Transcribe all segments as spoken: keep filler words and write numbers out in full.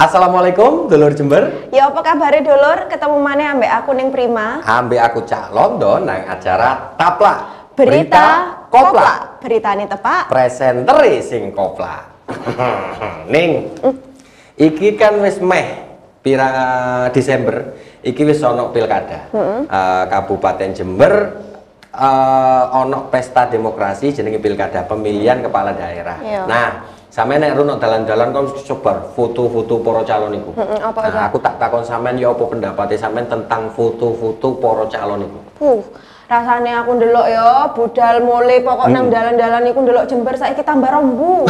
Assalamualaikum, dulur Jember. Ya apa kabar dulur? Ketemu mana ambek aku Ning Prima. Ambek aku Cak Londo nang acara Taplak. Berita, Berita Kopla. Beritane tepak. Presenteri sing kopla. Ning. Mm. Iki kan wis meh pira Desember. Iki wis ono pilkada. Mm -hmm. uh, Kabupaten Jember uh, ono pesta demokrasi jenenge pilkada pemilihan kepala daerah. Yo. Nah, sampe nek runok dalan-dalan kon coba foto-foto para calon iku. Heeh, apa nah, aku tak takon sampean ya apa pendapatnya sampean tentang foto-foto para calon iku. Puh, rasane aku ndelok ya budal mulai pokok hmm. nang dalan-dalan iku ndelok Jember saiki tambah rembu.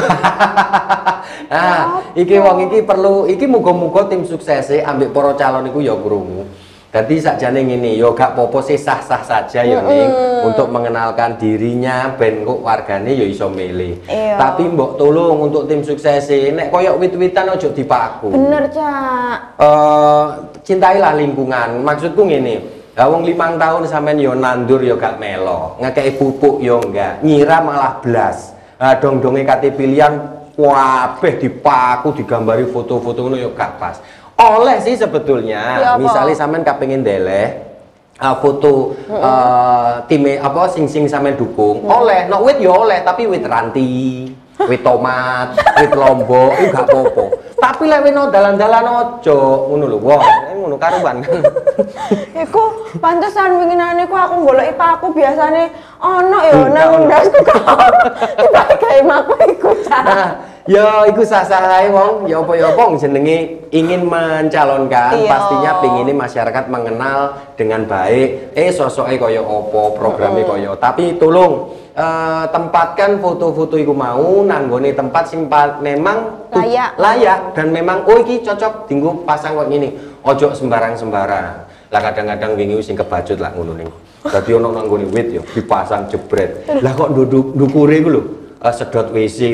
Nah, iki wong iki perlu iki muga-muga tim suksese ambek para calon iku ya krungu. Jadi sakjane ngene ya gak apa-apa sih sah-sah saja ya ning mm. untuk mengenalkan dirinya ben kok wargane ya iso milih. Iyo. Tapi mbok tolong untuk tim sukses nek koyok wit-witan aja dipaku. Bener, Cak. Eh uh, cintailah lingkungan. Maksudku ngene. Lah wong limang tahun sampean yo nandur yo gak melo, ngekeki pupuk yo enggak, nyiram malah blas. Lah dong-donge kate pilihan kabeh dipaku digambari foto-foto ngono yo gak pas. Oleh sih sebetulnya, ya, misalnya sampean kepengin deleh uh, foto mm -hmm. uh, time apa sing sing sampean dukung, mm -hmm. oleh, no wit ya oleh, tapi wit ranti, wit tomat, wit lombok, itu gak apa-apa. Tapi lek weno dalan-dalan ojo, ngono lho, wong, ngono karuan. Iku pantesan winginane ku aku goleki paku biasane ono ya nang ndasku kok. Tiba gawe maku iku. Ya, iku sah-sah ae wong, ya apa ya apa jenenge ingin mencalonkan, iyo. Pastinya pingine masyarakat mengenal dengan baik, eh sosoke kaya apa, programnya mm -hmm. kaya. Tapi tolong uh, tempatkan foto-foto iku mau nanggone tempat sing memang layak. layak dan memang oh iki cocok dinggo pasang kok ngene. Ojo sembarang-sembarang. Lah kadang-kadang wingi sing kebacut lah ngono ning. Dadi ono nang nggone wit ya dipasang jebret. Lah kok nduk ndukure iku lho. Uh, sedot W C.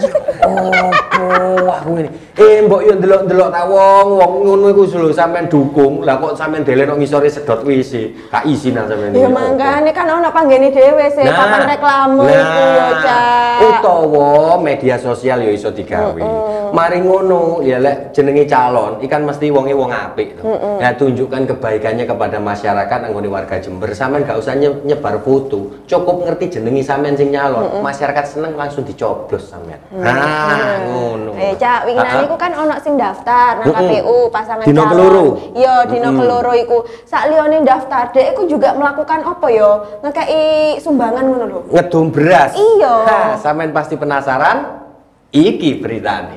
Oh, aku ngene. Eh, mbok yo ndelok-ndelok ta wong, wong ngono iku lho sampean dukung. Lah kok sampean delen nang ngisore sedot W C. Gak isinan sampean. Ya mangkane kan ono panggene dhewe sih, nah, papan reklame nah, iku yo, Cak. Utawa media sosial yo iso digawe. Mm -mm. Mari ngono, ya lek jenenge calon, ikan mesti wonge wong apik to. Mm -mm. Nah, tunjukkan kebaikannya kepada masyarakat anggone warga Jember. Sampean gak usah nyebar foto, cukup ngerti jenenge sampean sing nyalon. Mm -mm. Masyarakat seneng langsung dicoblos sampean. Hmm. Nah, ngono. Eh, Cak, winginane iku kan ono sing daftar nang K P U pasangan dino calon. Keloro. Iya, dino hmm. keloro iku. Sak liyane daftar, dhek iku juga melakukan apa ya? Ngekeki sumbangan ngono lho. Ngedum beras. Iya. Nah, sampean pasti penasaran? Iki beritane.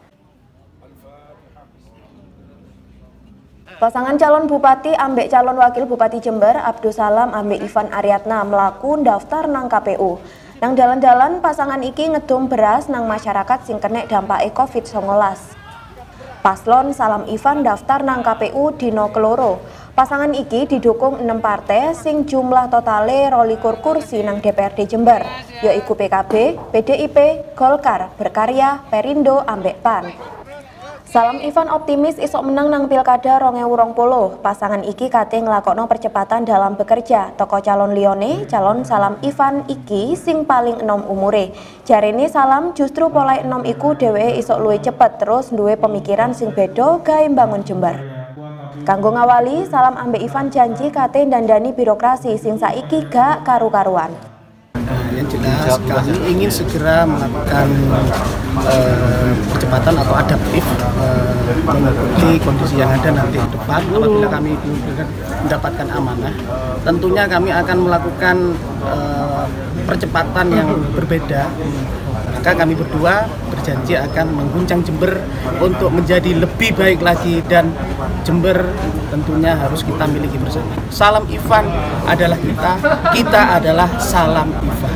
Pasangan calon bupati ambek calon wakil bupati Jember, Abdus Salam ambek Ivan Aryatna melaku daftar nang K P U. Nang dalan-dalan pasangan iki ngedum beras nang masyarakat sing kena dampake covid sembilan belas. Paslon Salam Ivan daftar nang K P U dino keloro. Pasangan iki didukung enam partai sing jumlah totale rolikur kursi nang D P R D Jember, yaiku P K B, P D I P, Golkar, Berkarya, Perindo, ambek P A N. Salam Ivan optimis isok menang nang pilkada rong ewu rong puluh. Pasangan iki kate nglakokno percepatan dalam bekerja. Toko calon liyane, calon Salam Ivan iki sing paling enom umure. Jarene Salam justru pola enom iku dheweke isok luwih cepet terus duwe pemikiran sing beda gawe mbangun Jember. Kanggo ngawali, Salam ambek Ivan janji kate dandani birokrasi sing saiki gak karu-karuan. Yang jelas kami ingin segera melakukan uh, percepatan atau adaptif uh, mengikuti kondisi yang ada nanti ke depan. Apabila kami mendapatkan amanah, tentunya kami akan melakukan uh, percepatan yang berbeda. Maka kami berdua berjanji akan mengguncang Jember untuk menjadi lebih baik lagi dan Jember tentunya harus kita miliki bersama. Salam Ivan adalah kita, kita adalah Salam Ivan.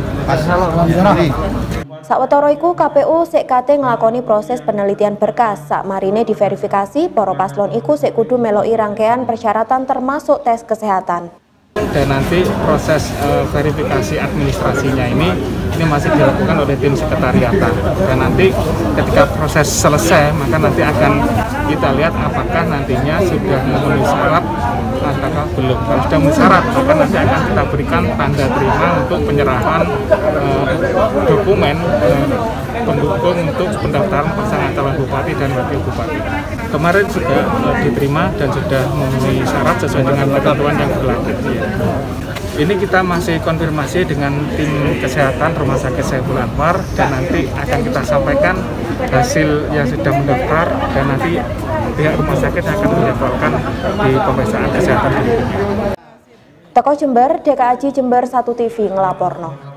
Sawetara iku K P U sik kate nglakoni proses penelitian berkas. Sakmarine diverifikasi, para paslon iku sik kudu meloki rangkaian persyaratan termasuk tes kesehatan. Dan nanti proses uh, verifikasi administrasinya ini ini masih dilakukan oleh tim sekretariatan. Dan nanti ketika proses selesai, maka nanti akan kita lihat apakah nantinya sudah memenuhi syarat ataukah belum. Kalau sudah memenuhi syarat, maka nanti akan kita berikan tanda terima untuk penyerahan uh, dokumen uh, pendukung untuk pendaftaran pasangan calon bupati dan wakil bupati. Kemarin sudah uh, diterima dan sudah memenuhi syarat sesuai dengan ketentuan yang berlaku. Ini kita masih konfirmasi dengan tim kesehatan Rumah Sakit Saiful Anwar dan nanti akan kita sampaikan hasil yang sudah mendaftar dan nanti pihak rumah sakit akan menjadwalkan di pemeriksaan kesehatan berikutnya. Teko Jember, D K A J Jember satu T V ngelaporno.